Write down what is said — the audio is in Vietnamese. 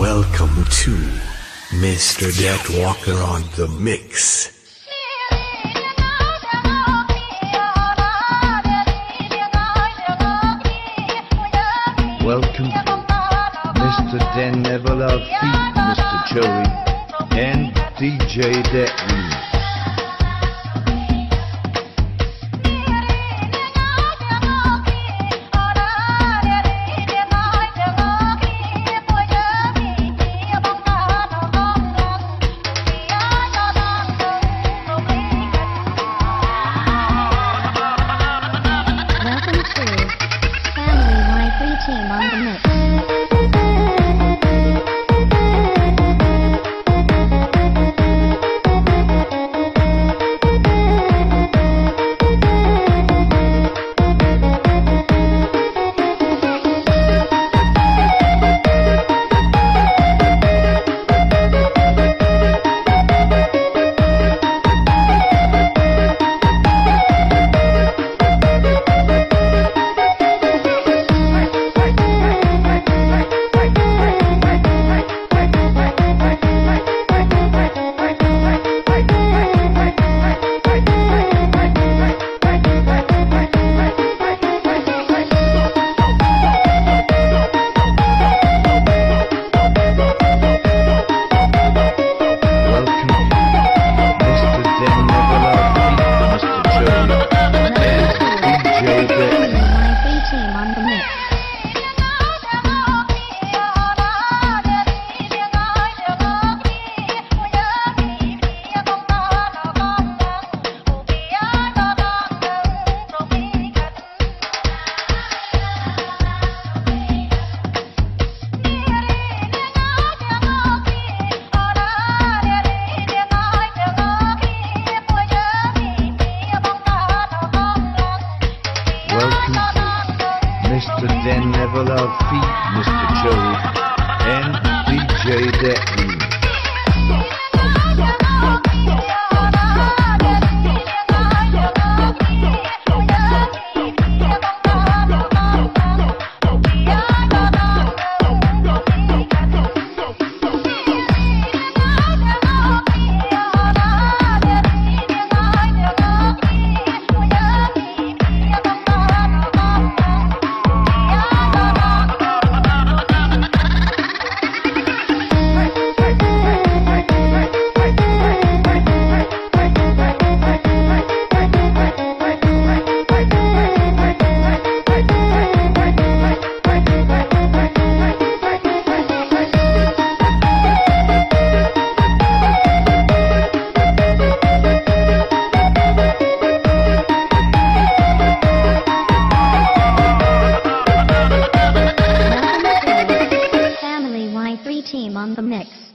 Welcome to Mr. Death Walker on the mix. Welcome to Mr. Den Never Love Feet, Mr. Joey, and DJ Det Remix. Team on the mix. Mr. Den Never Love Feet, Mr. Joey, and DJ Det Remix. Team on the mix.